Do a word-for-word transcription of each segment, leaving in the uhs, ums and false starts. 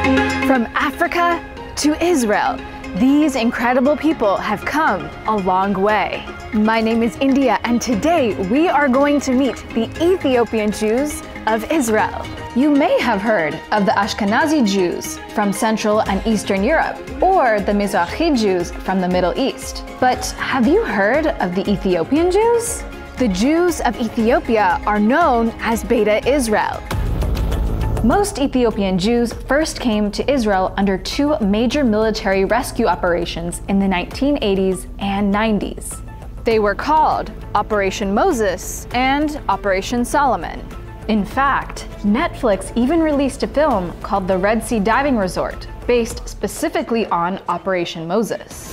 From Africa to Israel, these incredible people have come a long way. My name is India, and today we are going to meet the Ethiopian Jews of Israel. You may have heard of the Ashkenazi Jews from Central and Eastern Europe, or the Mizrahi Jews from the Middle East. But have you heard of the Ethiopian Jews? The Jews of Ethiopia are known as Beta Israel. Most Ethiopian Jews first came to Israel under two major military rescue operations in the nineteen eighties and nineties. They were called Operation Moses and Operation Solomon. In fact, Netflix even released a film called The Red Sea Diving Resort, based specifically on Operation Moses.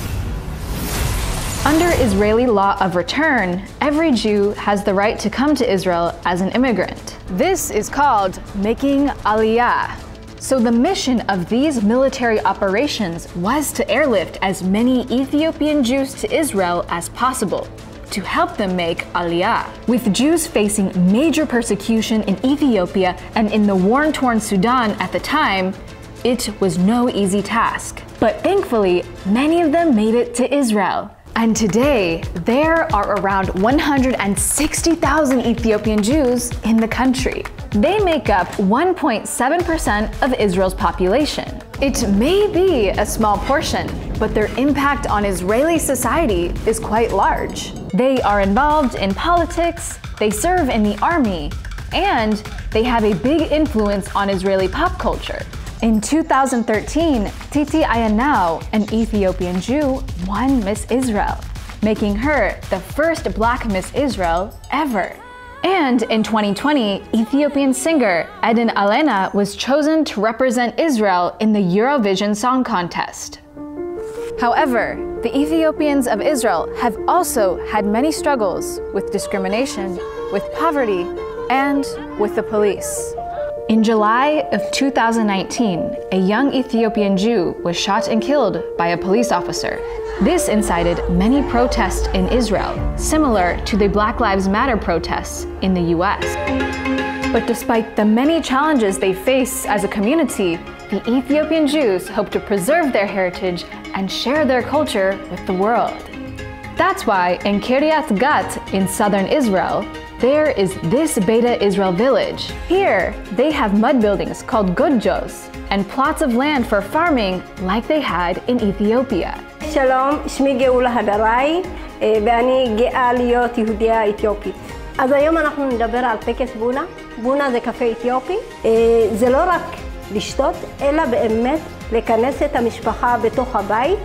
Under Israeli law of return, every Jew has the right to come to Israel as an immigrant. This is called making Aliyah. So the mission of these military operations was to airlift as many Ethiopian Jews to Israel as possible, to help them make Aliyah. With Jews facing major persecution in Ethiopia and in the war-torn Sudan at the time, it was no easy task. But thankfully, many of them made it to Israel. And today, there are around one hundred sixty thousand Ethiopian Jews in the country. They make up one point seven percent of Israel's population. It may be a small portion, but their impact on Israeli society is quite large. They are involved in politics, they serve in the army, and they have a big influence on Israeli pop culture. In two thousand thirteen, Titi Ayanau, an Ethiopian Jew, won Miss Israel, making her the first Black Miss Israel ever. And in twenty twenty, Ethiopian singer Eden Alena was chosen to represent Israel in the Eurovision Song Contest. However, the Ethiopians of Israel have also had many struggles with discrimination, with poverty, and with the police. In July of two thousand nineteen, a young Ethiopian Jew was shot and killed by a police officer. This incited many protests in Israel, similar to the Black Lives Matter protests in the U S. But despite the many challenges they face as a community, the Ethiopian Jews hope to preserve their heritage and share their culture with the world. That's why in Kiryat Gat in southern Israel, there is this Beta Israel village. Here, they have mud buildings called godjos and plots of land for farming like they had in Ethiopia. שלום, שמי גאולה הדראי, ואני גאה להיות יהודייה אתיופית. אז היום אנחנו נדבר על טקס בונה. בונה זה קפה אתיופי. זה לא רק לשתות, אלא באמת לכנס את המשפחה בתוך הבית.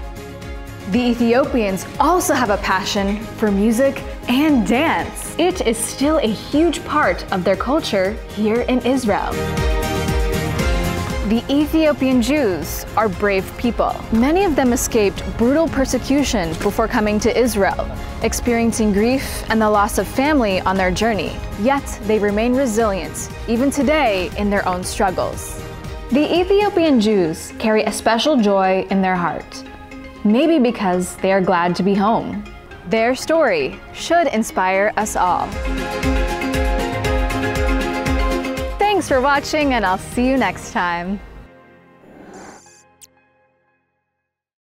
The Ethiopians also have a passion for music and dance. It is still a huge part of their culture here in Israel. The Ethiopian Jews are brave people. Many of them escaped brutal persecution before coming to Israel, experiencing grief and the loss of family on their journey. Yet they remain resilient, even today, in their own struggles. The Ethiopian Jews carry a special joy in their heart. Maybe because they are glad to be home. Their story should inspire us all. Thanks for watching, and I'll see you next time.